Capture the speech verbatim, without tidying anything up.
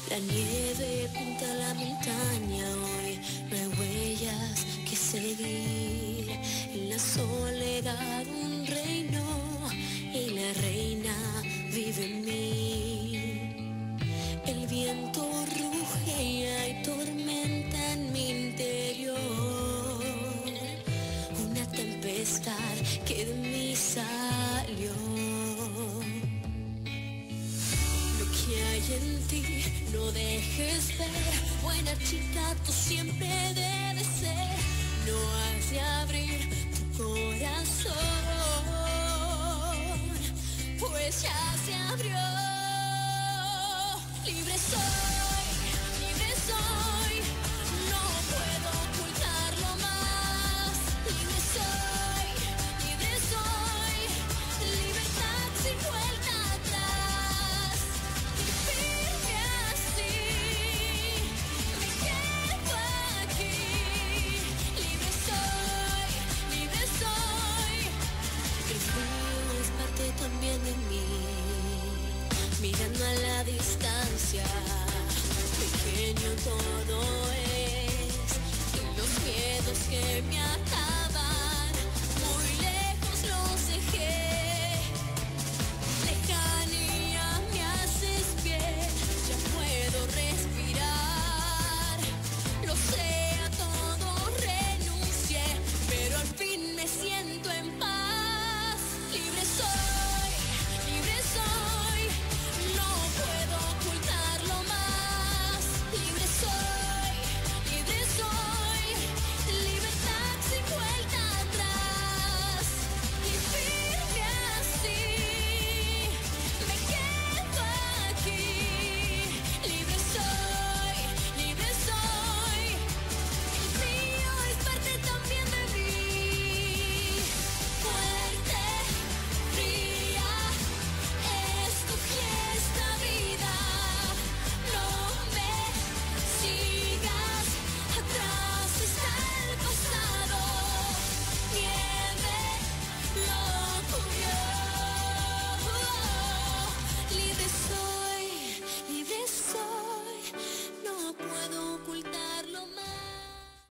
La nieve pinta la montaña, hoy no hay huellas que seguir. En la soledad un reino y la reina vive en mí. El viento ruge y hay tormenta en mi interior. Una tempestad que de mí salió. ¿Qué hay en ti? No dejes ver, buena chica tú siempre debes ser. No has de abrir tu corazón, pues ya se abrió. Libre soy, libre soy, no puedo ocultarlo más. Libre soy, libre soy, libertad sin vuelta atrás. También de mí, mirando a la distancia, pequeño todo es, y los miedos que me